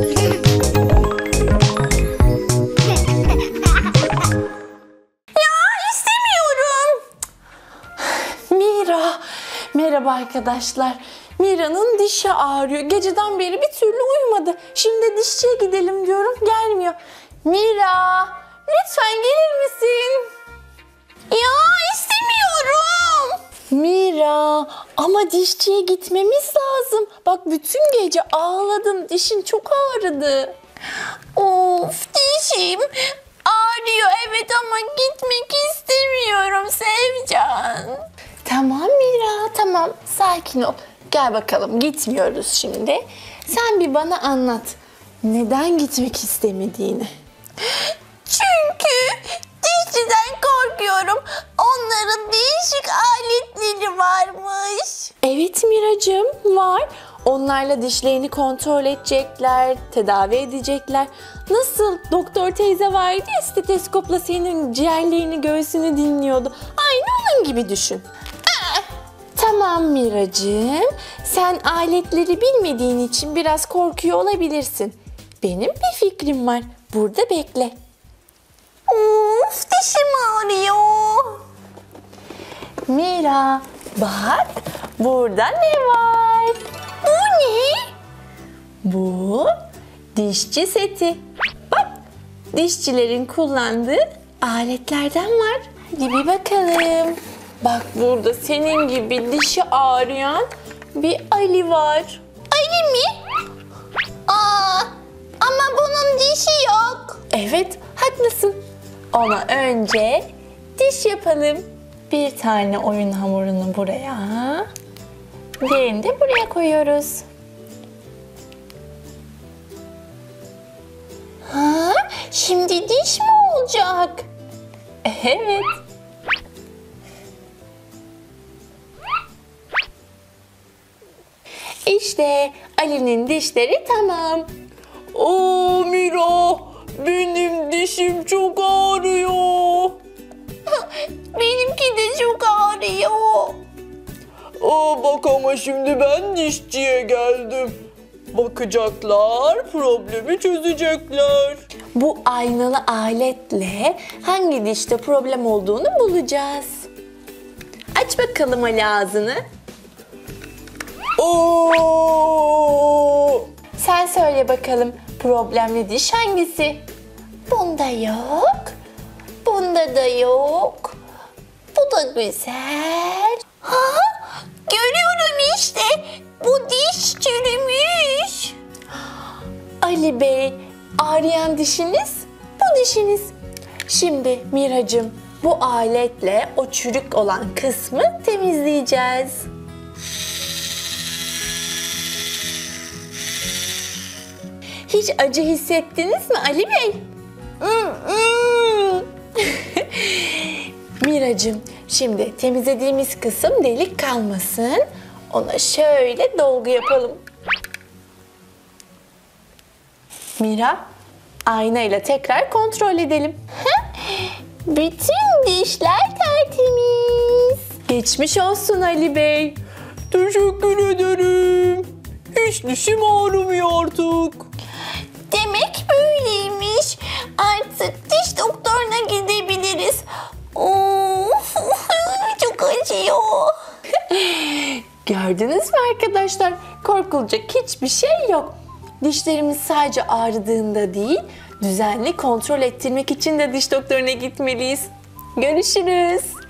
Merhaba arkadaşlar. Mira'nın dişi ağrıyor. Geceden beri bir türlü uyumadı. Şimdi dişçiye gidelim diyorum. Gelmiyor. Mira, lütfen gelir misin? Ya istemiyorum. Mira, ama dişçiye gitmemiz lazım. Bak bütün gece ağladım. Dişin çok ağrıdı. Of, dişim ağrıyor evet ama gitmek istemiyorum Sevcan. Tamam Mira, tamam. Sakin ol. Gel bakalım, gitmiyoruz şimdi. Sen bir bana anlat. Neden gitmek istemediğini? Çünkü dişçiden korkuyorum. Onların değişik aletleri varmış. Evet Miracığım, var. Onlarla dişlerini kontrol edecekler, tedavi edecekler. Nasıl doktor teyze vardı ya, steteskopla senin ciğerlerini, göğsünü dinliyordu. Aynı onun gibi düşün. Tamam Miracığım, sen aletleri bilmediğin için biraz korkuyor olabilirsin. Benim bir fikrim var, burada bekle. Of, dişim ağrıyor. Mira, bak burada ne var? Bu ne? Bu dişçi seti. Bak, dişçilerin kullandığı aletlerden var. Hadi bir bakalım. Bak burada senin gibi dişi ağrıyan bir Ali var. Ali mi? Ama bunun dişi yok. Evet, haklısın. Ona önce diş yapalım. Bir tane oyun hamurunu buraya, diğerini de buraya koyuyoruz. Şimdi diş mi olacak? Evet. İşte Ali'nin dişleri tamam. Oo Mira, benim dişim çok ağrıyor. Benimki de çok ağrıyor. Bak ama şimdi ben dişçiye geldim. Bakacaklar, problemi çözecekler. Bu aynalı aletle hangi dişte problem olduğunu bulacağız. Aç bakalım Ali ağzını. Oo! Sen söyle bakalım, problemli diş hangisi? Bunda yok. Bunda da yok. Bu da güzel. Görüyorum işte. Bu diş çürümüş. Ali Bey, ağrıyan dişiniz bu dişiniz. Şimdi Miracığım, bu aletle o çürük olan kısmı temizleyeceğiz. Hiç acı hissettiniz mi Ali Bey? Miracığım, şimdi temizlediğimiz kısım delik kalmasın. Ona şöyle dolgu yapalım. Mira, aynayla tekrar kontrol edelim. Bütün dişler tertemiz. Geçmiş olsun Ali Bey. Teşekkür ederim. Hiç dişim ağrımıyor artık. Demek böyleymiş. Artık diş doktoruna gidebiliriz. Of, çok acıyor. Gördünüz mü arkadaşlar? Korkulacak hiçbir şey yok. Dişlerimiz sadece ağrıdığında değil, düzenli kontrol ettirmek için de diş doktoruna gitmeliyiz. Görüşürüz.